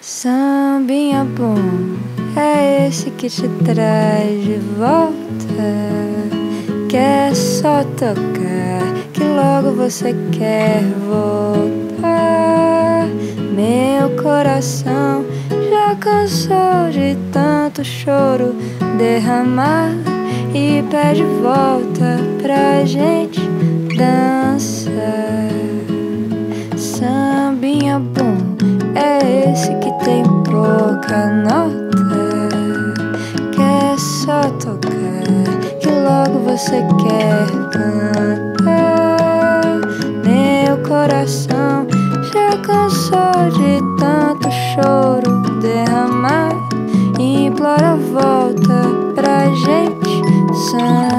Sambinha bom é esse que te traz de volta, que é só tocar que logo você quer voltar. Meu coração já cansou de tanto choro derramar e pede volta pra gente dançar. Sambinha bom é esse que tem pouca nota, que é só tocar que logo você quer cantar. Meu coração já cansou de tanto choro derramar e implora volta pra gente.